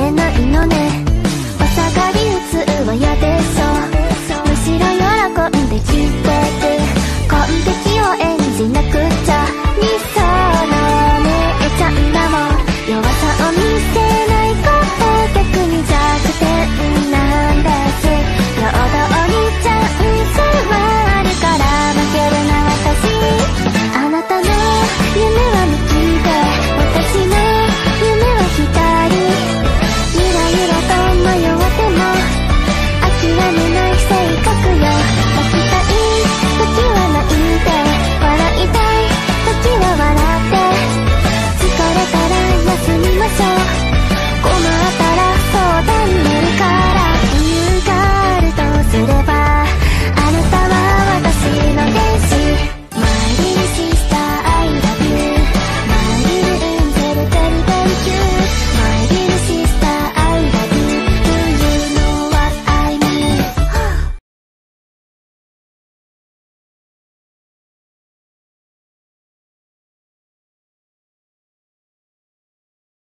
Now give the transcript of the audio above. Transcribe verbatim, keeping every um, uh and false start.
れないのね。お下がり普通は嫌でしょ。むしろ喜んで聞いてる。完璧を演じなくちゃ。理想の姉ちゃんだもん。弱さを見せないこと逆に弱点なんです。平等にチャンスはあるから負けるな私。あなたの夢は右で私の夢は左。ゆらゆらと迷っても諦めない性格よ。泣きたい時は泣いて笑いたい時は笑って疲れたら休みましょう。